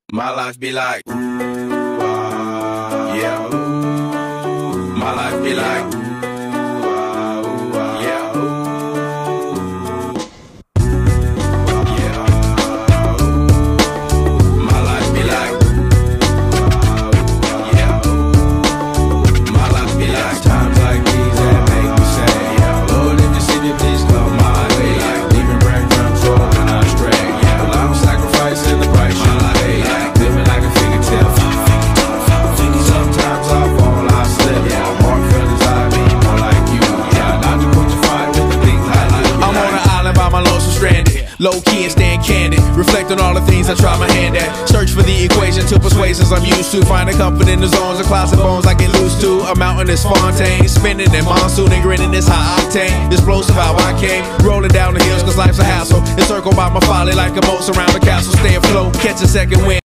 My life be like, ooh, yeah, ooh. My life be like, ooh, yeah, ooh. Yeah, ooh. My life be like, yeah, ooh. My life be like, times like these that make me say, yeah, Lord, if you see me, please come my way. Like leaving breadcrumbs rolling I stray. Yeah, well, I'm sacrificing the price you pay. Like living like a figure tale. Sometimes I fall, I slip. Yeah, more feelings I be more like you. Yeah, not to put you fight with the things I do. I'm on an island by my lonesome stranded, low key and staying candid. Reflect on all the things I try my hand at. Search for the equation to persuasions I'm used to. Finding comfort in the zones of clouds and bones I get loose to. A mountain is Fontaine, spinning in monsoon and grinning this high octane. Explosive how I came, rolling down the hills cause life's a hassle. Encircled by my folly like a moat around the castle. Stay afloat, catch a second wind.